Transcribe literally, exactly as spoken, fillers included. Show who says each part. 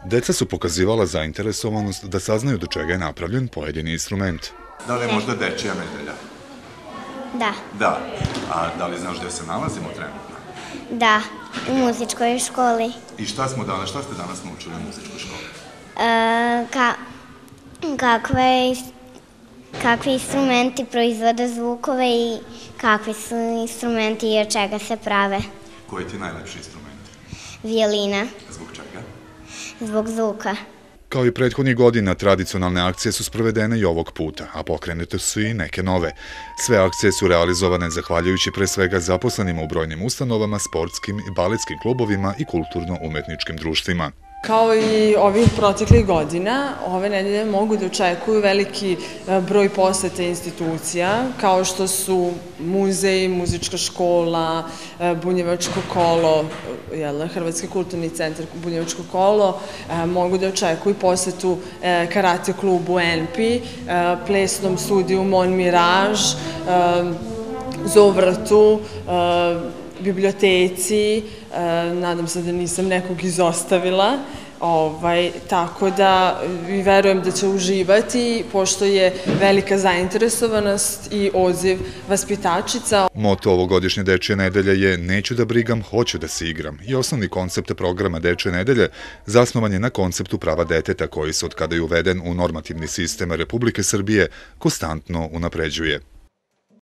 Speaker 1: Deca su pokazivala zainteresovanost da saznaju do čega je napravljen pojedini instrument.
Speaker 2: Da li je možda dečija nedelja?
Speaker 3: Da.
Speaker 2: Da. A da li znaš gde se nalazimo trenutno?
Speaker 3: Da, u muzičkoj školi.
Speaker 2: I šta smo danas, šta ste danas naučili u muzičkoj školi?
Speaker 3: E, ka, kakve, kakvi instrumenti proizvode zvukove i kakvi su instrumenti i od čega se prave.
Speaker 2: Koji ti je najlepši instrument?
Speaker 3: Violina.
Speaker 2: Zbog čega?
Speaker 3: Zbog zvuka.
Speaker 1: Kao i prethodnih godina, tradicionalne akcije su sprovedene i ovog puta, a pokrenute su i neke nove. Sve akcije su realizovane zahvaljujući pre svega zaposlenima u brojnim ustanovama, sportskim i baletskim klubovima i kulturno-umetničkim društvima.
Speaker 4: Kao i ovih proteklih godina, ove nedelje mogu da očekuju veliki broj posete institucija, kao što su muzej, muzička škola, Bunjevačko kolo, Hrvatski kulturni centar Bunjevačko kolo, mogu da očekuju posetu karate klubu en pi, plesnom studiju Mon Miraž, Zovrtu, biblioteci, nadam se da nisam nekog izostavila, tako da verujem da će uživati, pošto je velika zainteresovanost i odziv vaspitačica.
Speaker 1: Moto ovogodišnje Dečije nedelje je "Neću da brigam, hoću da se igram" i osnovni koncept programa Dečije nedelje zasnovan je na konceptu prava deteta koji se od kada je uveden u normativni sistem Republike Srbije konstantno unapređuje.